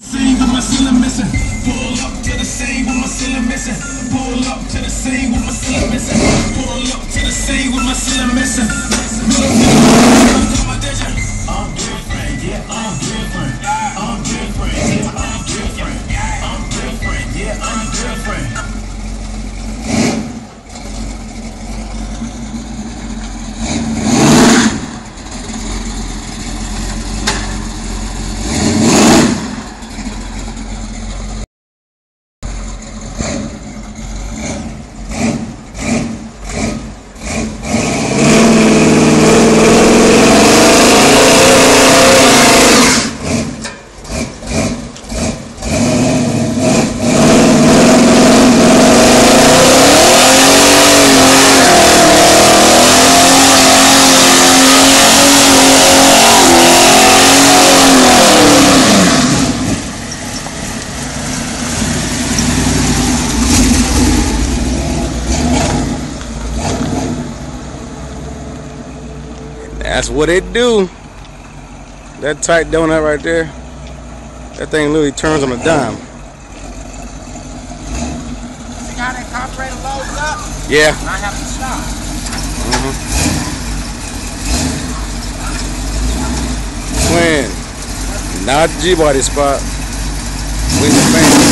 Scene with my ceiling missing. Pull up to the scene with my ceiling missing. Pull up to the scene with my ceiling missing. Pull up to the scene with my ceiling missing. I'm different, yeah, I'm different. I'm different, yeah, I'm different. I'm different, yeah, I'm different. That's what it do. That tight donut right there, that thing literally turns on a dime. See how that carburetor loads up? Yeah. And I have to stop. Twin, not G-body spot. We the fan.